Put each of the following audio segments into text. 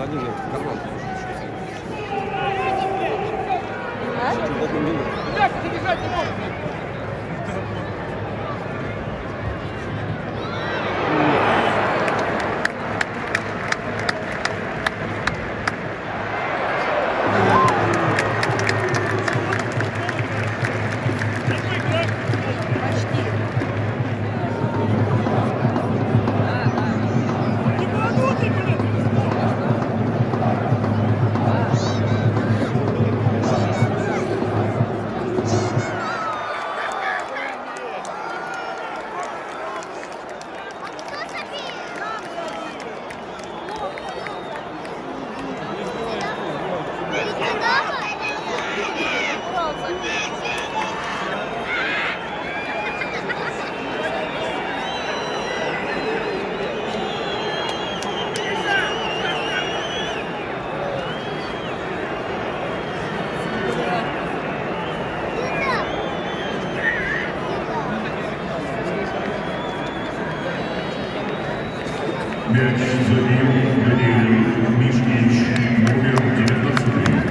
один карман. Мяч забил Даниил Мишкевич, номер 19.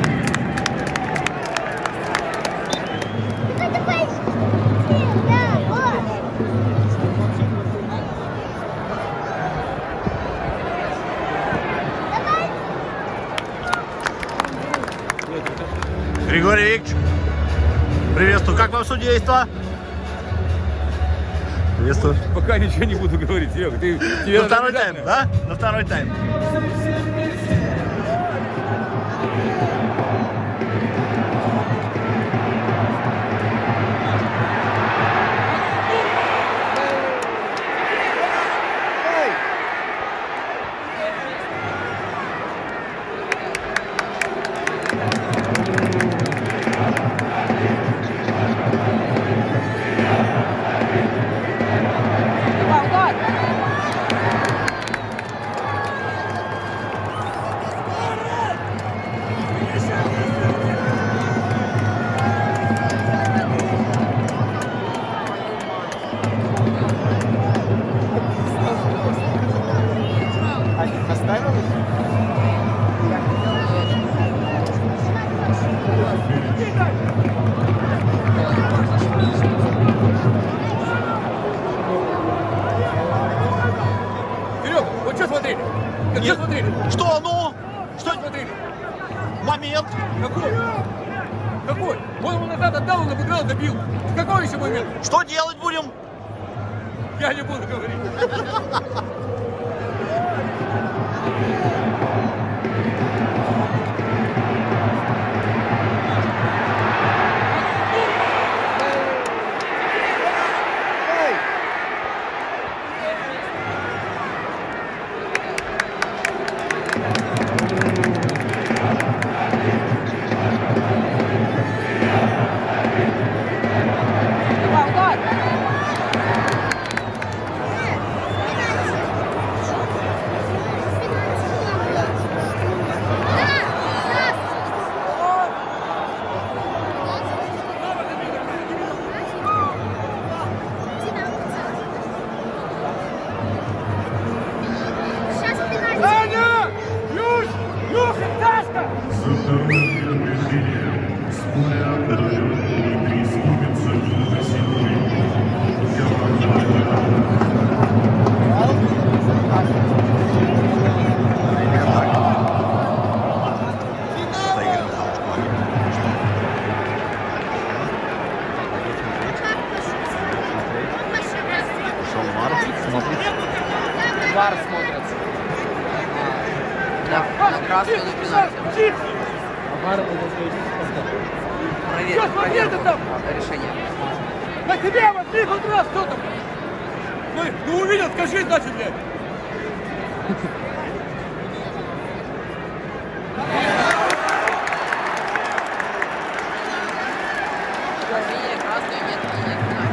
Григорий Викторович, приветствую. Как вам судейство? Приветствую. Пока ничего не буду говорить, Серега. На второй тайм, да? На второй тайм. Серега, вот что смотрели? Что смотрели? Что, ну? Что смотрели? Момент. Какой? Какой? Он ему назад отдал, он обыграл, добил. Какой еще момент? Что делать будем? Я не буду говорить. За второе предупреждение с поля отдает Дмитрий Скубинцев за седьмой. Вар смотрится. Да, красную на пенальти. Вар это Проверь там? решение. На тебя возьми хоть раз, кто там? Ну увидел, скажи, значит, блядь. Красную нет пенальти.